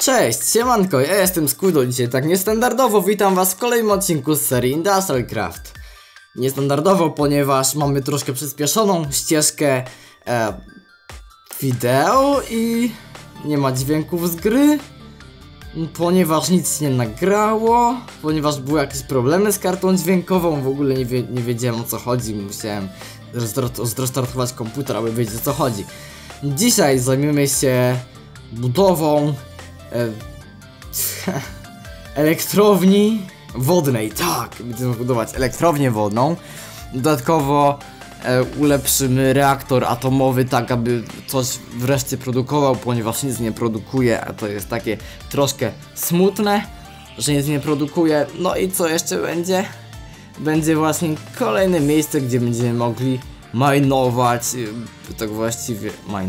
Cześć, siemanko, ja jestem Skudo. Dzisiaj tak niestandardowo witam was w kolejnym odcinku z serii Industrial Craft. Niestandardowo, ponieważ mamy troszkę przyspieszoną ścieżkę wideo i nie ma dźwięków z gry, ponieważ nic nie nagrało, ponieważ były jakieś problemy z kartą dźwiękową. W ogóle nie wiedziałem, o co chodzi. Musiałem zrestartować komputer, aby wiedzieć, o co chodzi. Dzisiaj zajmiemy się budową elektrowni wodnej. Tak, będziemy budować elektrownię wodną. Dodatkowo ulepszymy reaktor atomowy, tak aby coś wreszcie produkował, ponieważ nic nie produkuje, a to jest takie troszkę smutne, że nic nie produkuje. No i co jeszcze będzie? Będzie właśnie kolejne miejsce, gdzie będziemy mogli minować, tak właściwie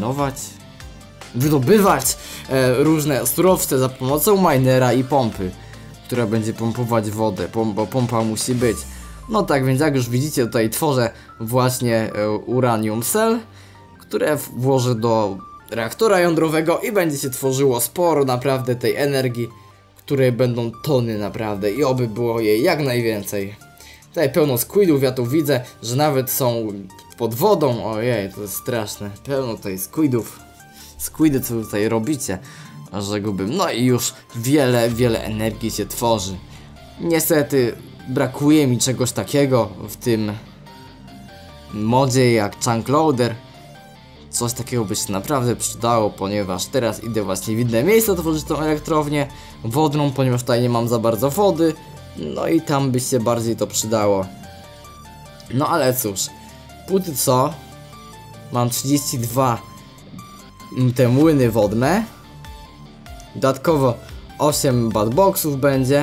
wydobywać różne surowce za pomocą minera i pompy, która będzie pompować wodę, bo pompa musi być. No tak więc jak już widzicie, tutaj tworzę właśnie uranium cell, które włożę do reaktora jądrowego i będzie się tworzyło sporo naprawdę tej energii, której będą tony naprawdę i oby było jej jak najwięcej. Tutaj pełno squidów, ja tu widzę, że nawet są pod wodą. Ojej, to jest straszne, pełno tutaj squidów. Squidy, co wy tutaj robicie, rzekłbym. No i już wiele energii się tworzy. Niestety brakuje mi czegoś takiego w tym modzie jak Chunk Loader. Coś takiego by się naprawdę przydało, ponieważ teraz idę właśnie w inne miejsce tworzyć tą elektrownię wodną, ponieważ tutaj nie mam za bardzo wody. No i tam by się bardziej to przydało. No ale cóż, póki co mam 32 te młyny wodne. Dodatkowo 8 badboxów będzie.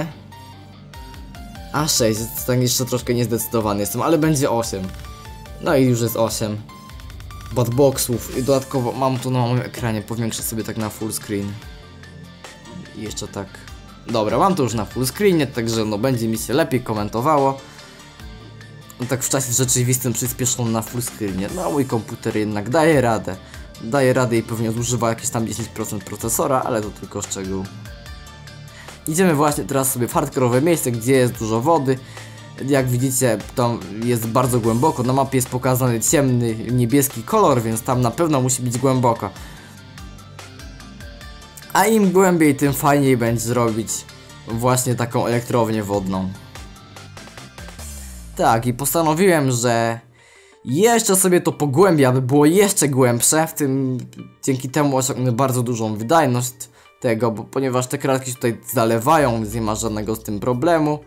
A 6, tak jeszcze troszkę niezdecydowany jestem, ale będzie 8. No i już jest 8 badboxów. I dodatkowo mam tu na moim ekranie, powiększę sobie tak na full screen. I jeszcze tak. Dobra, mam to już na full screenie, także no będzie mi się lepiej komentowało. No tak w czasie rzeczywistym przyspieszono na full screenie. No mój komputer jednak daje radę. I pewnie zużywa jakieś tam 10% procesora, ale to tylko szczegół. Idziemy właśnie teraz sobie w hardkorowe miejsce, gdzie jest dużo wody. Jak widzicie, tam jest bardzo głęboko. Na mapie jest pokazany ciemny, niebieski kolor, więc tam na pewno musi być głęboko. A im głębiej, tym fajniej będzie zrobić właśnie taką elektrownię wodną. Tak, i postanowiłem, że jeszcze sobie to pogłębię, aby było jeszcze głębsze. Dzięki temu osiągnę bardzo dużą wydajność tego, ponieważ te kratki tutaj zalewają, więc nie ma żadnego z tym problemu.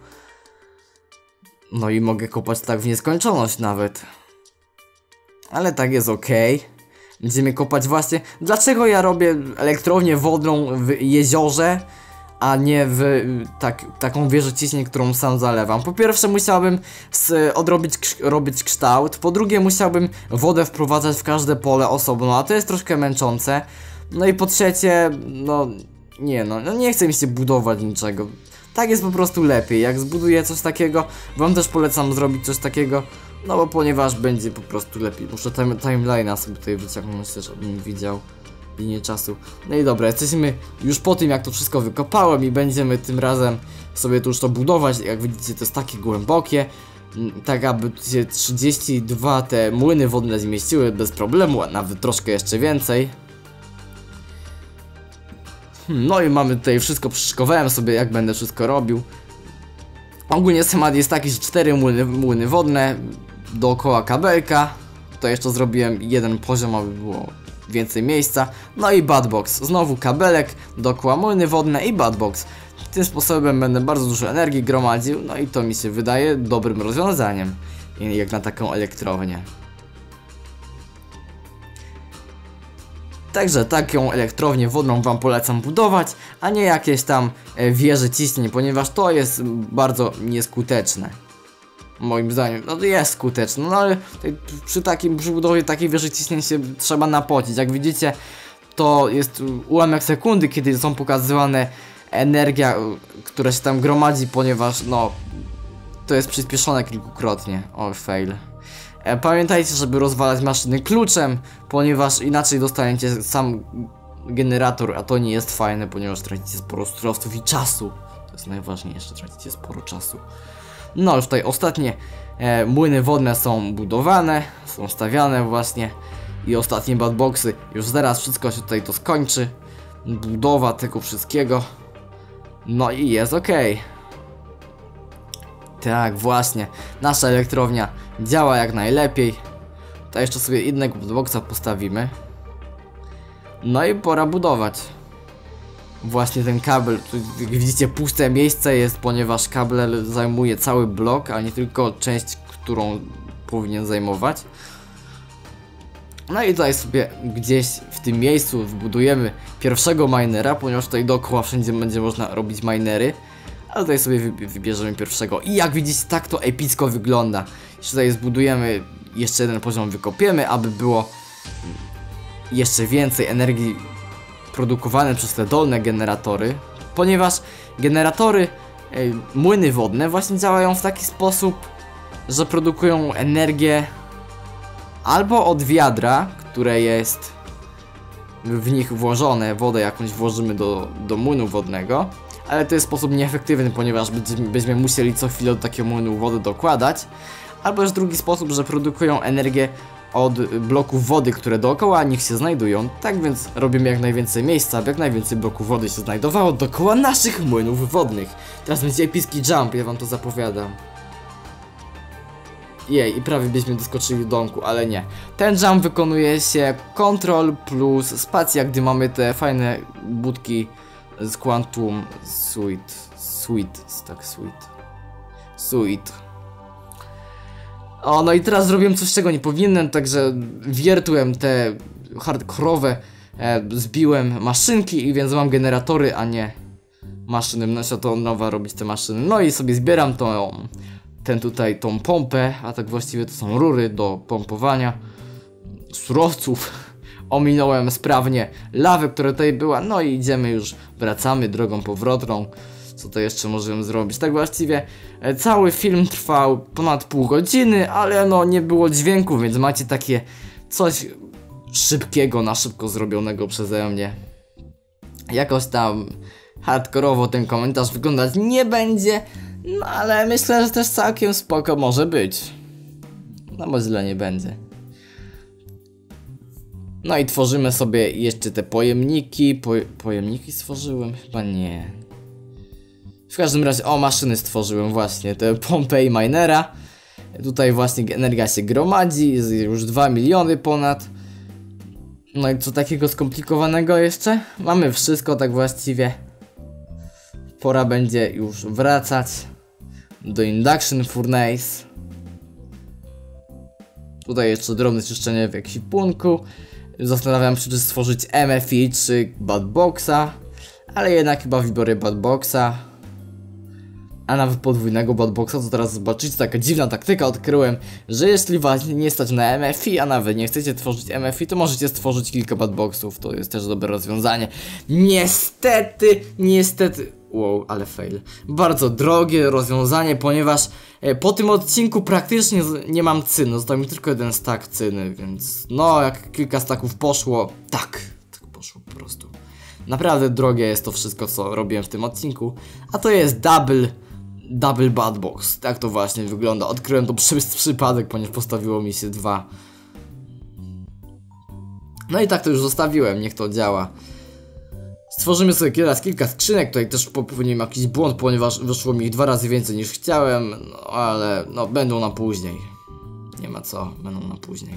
No i mogę kopać tak w nieskończoność nawet. Ale tak jest ok. Będziemy kopać właśnie. Dlaczego ja robię elektrownię wodną w jeziorze, a nie w taką wieżę ciśnień, którą sam zalewam? Po pierwsze musiałbym robić kształt, po drugie musiałbym wodę wprowadzać w każde pole osobno, a to jest troszkę męczące. No i po trzecie, nie chce mi się budować niczego. Tak jest po prostu lepiej. Jak zbuduję coś takiego, wam też polecam zrobić coś takiego, no bo ponieważ będzie po prostu lepiej. Muszę timeline'a sobie tutaj wyciągnąć, żebym widział linię czasu. No i dobra, jesteśmy już po tym, jak to wszystko wykopałem i będziemy tym razem sobie tu już to budować. Jak widzicie, to jest takie głębokie, tak aby się 32 te młyny wodne zmieściły bez problemu, a nawet troszkę jeszcze więcej. No i mamy tutaj wszystko, przyszykowałem sobie, jak będę wszystko robił. Ogólnie schemat jest taki, że 4 młyny wodne dookoła kabelka. Tutaj jeszcze zrobiłem jeden poziom, aby było więcej miejsca. No i badbox, znowu kabelek dookoła młyny wodne i badbox. Tym sposobem będę bardzo dużo energii gromadził. No i to mi się wydaje dobrym rozwiązaniem, jak na taką elektrownię. Także taką elektrownię wodną wam polecam budować, a nie jakieś tam wieże ciśnień, ponieważ to jest bardzo nieskuteczne. Moim zdaniem, no to jest skuteczne, no ale przy budowie takiej wieży ciśnień się trzeba napocić. Jak widzicie, to jest ułamek sekundy, kiedy są pokazywane energia, która się tam gromadzi, ponieważ no to jest przyspieszone kilkukrotnie. O, fail. Pamiętajcie, żeby rozwalać maszyny kluczem, ponieważ inaczej dostaniecie sam generator, a to nie jest fajne, ponieważ tracicie sporo surowców i czasu. To jest najważniejsze, tracicie sporo czasu. No już tutaj ostatnie młyny wodne są budowane, są stawiane właśnie i ostatnie badboxy. Już zaraz wszystko się tutaj to skończy. Budowa tego wszystkiego. No i jest ok. Tak, właśnie. Nasza elektrownia działa jak najlepiej. To jeszcze sobie innego badboxa postawimy. No i pora budować. Właśnie ten kabel, tu jak widzicie puste miejsce jest, ponieważ kabel zajmuje cały blok, a nie tylko część, którą powinien zajmować. No i tutaj sobie gdzieś w tym miejscu wbudujemy pierwszego minera, ponieważ tutaj dookoła wszędzie będzie można robić minery. Ale tutaj sobie wybierzemy pierwszego i jak widzicie tak to epicko wygląda. Jeszcze tutaj zbudujemy, jeszcze jeden poziom wykopiemy, aby było jeszcze więcej energii produkowane przez te dolne generatory, ponieważ generatory, młyny wodne właśnie działają w taki sposób, że produkują energię albo od wiadra, które jest w nich włożone, wodę jakąś włożymy do młynu wodnego, ale to jest sposób nieefektywny, ponieważ będziemy musieli co chwilę do takiego młynu wody dokładać, albo jest drugi sposób, że produkują energię od bloków wody, które dookoła nich się znajdują. Tak więc robimy jak najwięcej miejsca, aby jak najwięcej bloków wody się znajdowało dookoła naszych młynów wodnych. Teraz będzie epicki jump, ja wam to zapowiadam. Jej, i prawie byśmy doskoczyli do domku, ale nie. Ten jump wykonuje się Ctrl plus spacja, gdy mamy te fajne budki z Quantum Suite. O, no i teraz zrobiłem coś, czego nie powinienem, także wiertłem te hardkorowe, zbiłem maszynki i więc mam generatory, a nie maszyny. No się to nowa robić te maszyny. No i sobie zbieram tą pompę, a tak właściwie to są rury do pompowania surowców. Ominąłem sprawnie lawę, która tutaj była, no i idziemy już, wracamy drogą powrotną. Co to jeszcze możemy zrobić? Tak właściwie cały film trwał ponad pół godziny, ale no nie było dźwięku, więc macie takie coś szybkiego, na szybko zrobionego przeze mnie. Jakoś tam hardkorowo ten komentarz wyglądać nie będzie, no ale myślę, że też całkiem spoko może być. No bo źle nie będzie. No i tworzymy sobie jeszcze te pojemniki. Pojemniki stworzyłem? Chyba nie. W każdym razie, maszyny stworzyłem właśnie, te pompę i minera. Tutaj właśnie energia się gromadzi, jest już 2 miliony ponad. No i co takiego skomplikowanego jeszcze? Mamy wszystko tak właściwie. Pora będzie już wracać do Induction Furnace. Tutaj jeszcze drobne czyszczenie w ekwipunku. Zastanawiam się, czy stworzyć MFI czy Badboxa, ale jednak chyba wybiorę Badboxa. A nawet podwójnego Badboxa, to teraz zobaczycie, taka dziwna taktyka odkryłem, że jeśli was nie stać na MFI, a nawet nie chcecie tworzyć MFI, to możecie stworzyć kilka Badboxów, to jest też dobre rozwiązanie. Niestety, wow, ale fail. Bardzo drogie rozwiązanie, ponieważ po tym odcinku praktycznie nie mam cyny, został mi tylko jeden stack cyny, więc no jak kilka stacków poszło, tak poszło po prostu. Naprawdę drogie jest to wszystko, co robiłem w tym odcinku, a to jest Double Badbox, tak to właśnie wygląda. Odkryłem to przez przypadek, ponieważ postawiło mi się 2. No i tak to już zostawiłem, niech to działa. Stworzymy sobie teraz kilka skrzynek, tutaj też popełniłem jakiś błąd, ponieważ wyszło mi ich 2 razy więcej niż chciałem, no ale no będą na później. Nie ma co, będą na później.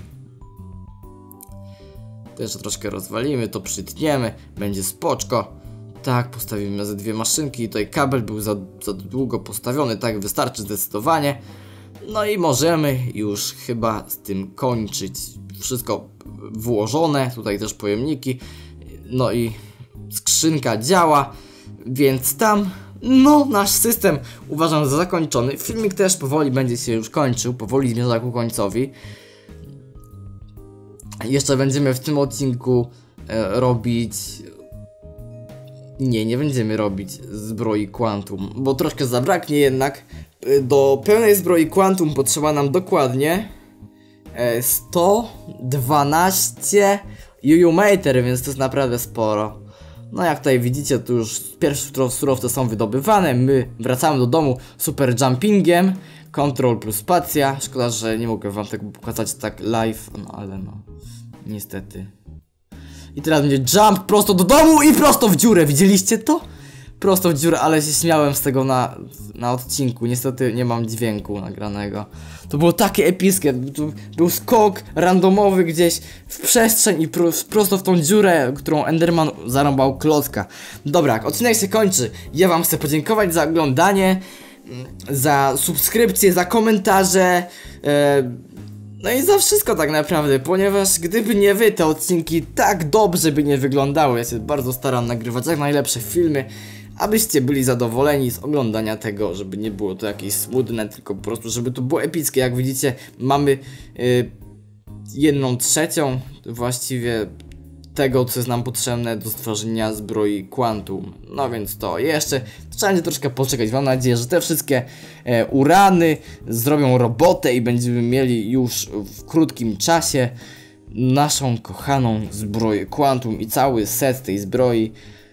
To jeszcze troszkę rozwalimy, to przytniemy, będzie spoczko. Tak, postawimy ze 2 maszynki, tutaj kabel był za długo postawiony, tak wystarczy zdecydowanie. No i możemy już chyba z tym kończyć. Wszystko włożone, tutaj też pojemniki. No i skrzynka działa, więc tam, no nasz system uważam za zakończony. Filmik też powoli będzie się już kończył, powoli zmierza ku końcowi. Jeszcze będziemy w tym odcinku robić... Nie będziemy robić zbroi Quantum, bo troszkę zabraknie jednak. Do pełnej zbroi Quantum potrzeba nam dokładnie 112 Juju Meter, więc to jest naprawdę sporo. No jak tutaj widzicie, to już pierwsze surowce są wydobywane. My wracamy do domu super jumpingiem. Ctrl plus spacja. Szkoda, że nie mogę wam tego pokazać tak live. No ale no, niestety. I teraz będzie jump prosto do domu i prosto w dziurę. Widzieliście to? Prosto w dziurę, ale się śmiałem z tego na odcinku. Niestety nie mam dźwięku nagranego. To było takie epickie. Był skok randomowy gdzieś w przestrzeń i prosto w tą dziurę, którą Enderman zarąbał klocka. Dobra, odcinek się kończy. Ja wam chcę podziękować za oglądanie, za subskrypcję, za komentarze, no i za wszystko tak naprawdę, ponieważ gdyby nie wy, te odcinki tak dobrze by nie wyglądały. Ja się bardzo staram nagrywać jak najlepsze filmy, abyście byli zadowoleni z oglądania tego, żeby nie było to jakieś smutne, tylko po prostu żeby to było epickie. Jak widzicie, mamy 1/3 właściwie tego, co jest nam potrzebne do stworzenia zbroi Quantum. No więc to jeszcze trzeba będzie troszkę poczekać. Mam nadzieję, że te wszystkie urany zrobią robotę i będziemy mieli już w krótkim czasie naszą kochaną zbroję Quantum i cały set tej zbroi.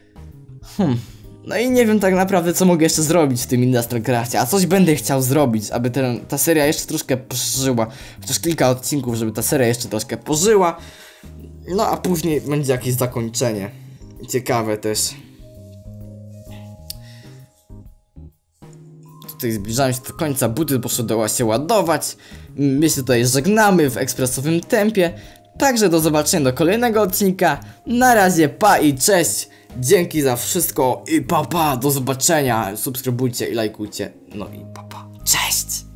No i nie wiem tak naprawdę, co mogę jeszcze zrobić w tym Industrial Craftie, a coś będę chciał zrobić, aby ta seria jeszcze troszkę pożyła. Chociaż kilka odcinków, żeby ta seria jeszcze troszkę pożyła. No a później będzie jakieś zakończenie. Ciekawe też. Tutaj zbliżamy się do końca, buty poszedł się ładować. My się tutaj żegnamy w ekspresowym tempie. Także do zobaczenia do kolejnego odcinka. Na razie, pa i cześć. Dzięki za wszystko i pa, do zobaczenia. Subskrybujcie i lajkujcie. No i pa. Cześć!